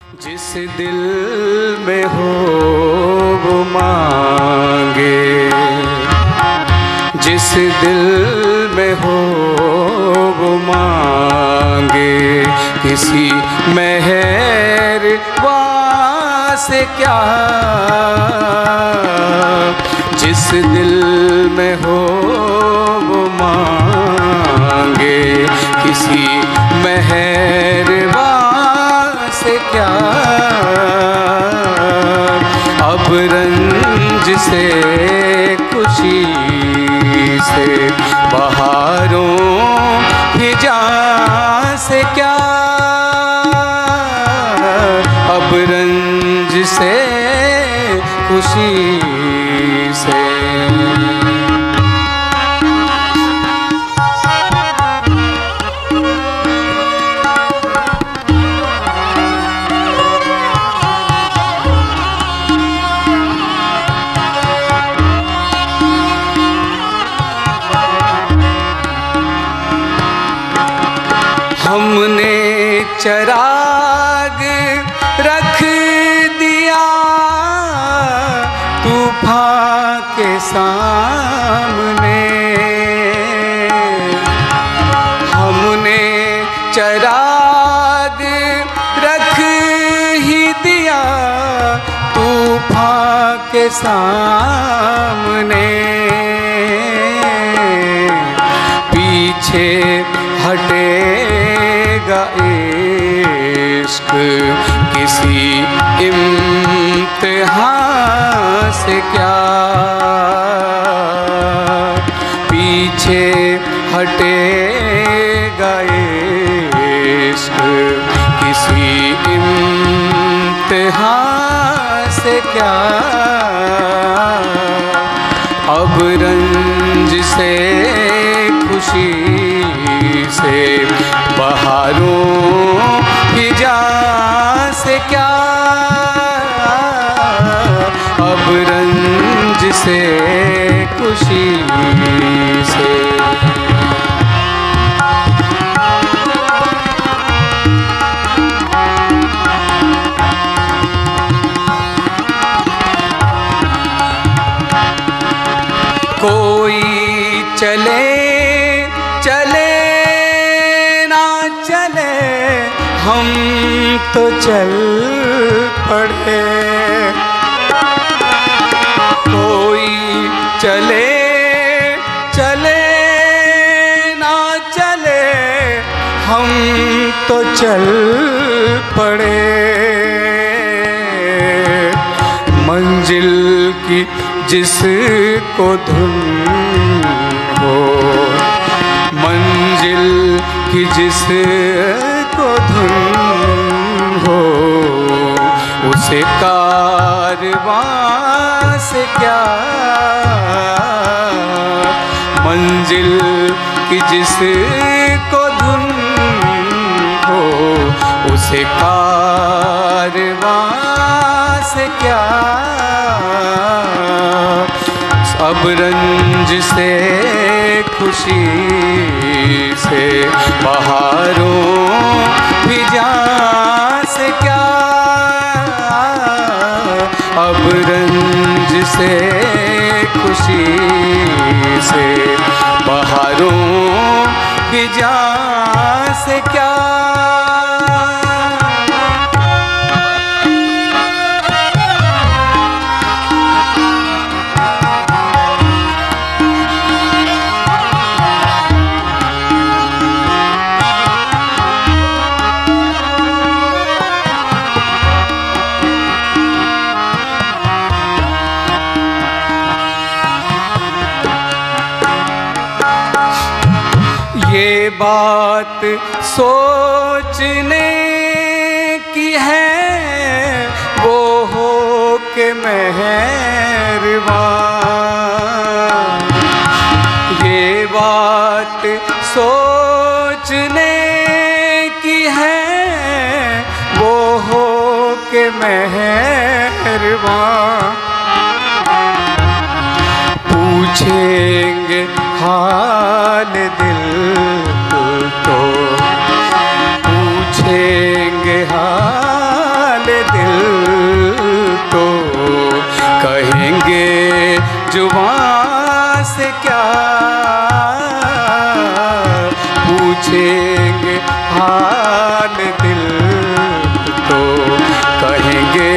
जिस दिल में हो वो मांगे, जिस दिल में हो वो मांगे, किसी मेहरबान से क्या। जिस दिल में हो वो मांगे, किसी मेहरबान से क्या। अब रंज से खुशी से बहारों फिजां से क्या। अब रंज से खुशी से हमने चराग रख दिया तूफान के सामने। हमने चराग रख ही दिया तूफान के सामने। पीछे हटेगा इश्क किसी इम्तिहान से क्या। पीछे हटेगा इश्क किसी इम्तिहान से क्या। अब रंज से खुशी से बहारों फिजां से क्या। अब रंज से खुशी से कोई चले चले ना चले हम तो चल पड़े। कोई चले चले ना चले हम तो चल पड़े। मंजिल की जिसको धुन हो, मंजिल की जिसको धुन हो, उसे कारवां से क्या। मंजिल की जिसको धुन हो, उसे कारवां से क्या। अब रंज से खुशी से बहारों फिजां से क्या। अब रंज से खुशी से बहारों फिजां से क्या। ये बात सोचने की है वो हो के मेहरबान। ये बात सोचने की है वो हो के मेहरबान। पूछेंगे हाल दिल तो, पूछेंगे हाल दिल तो कहेंगे जुबां से क्या, पूछेंगे हाल दिल तो कहेंगे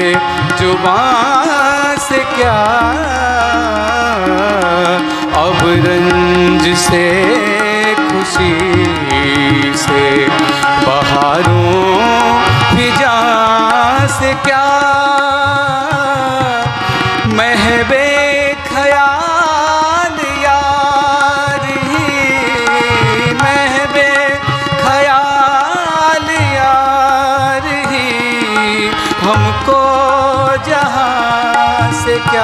जुबां से क्या। अब रंज से खुशी से बहारों फिजां से क्या, महबे ख्याल यार ही, महबे ख्याल यार ही हमको जहां से क्या।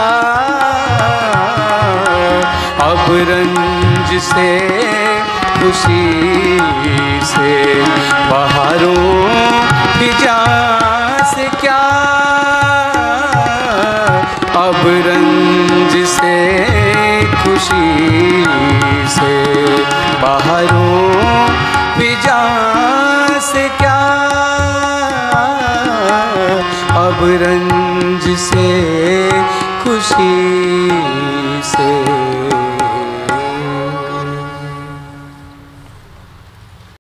अब रंज से खुशी से बहारों फिजां से क्या, अब रंज से खुशी से बहारों फिजां से क्या, अब रंज से खुशी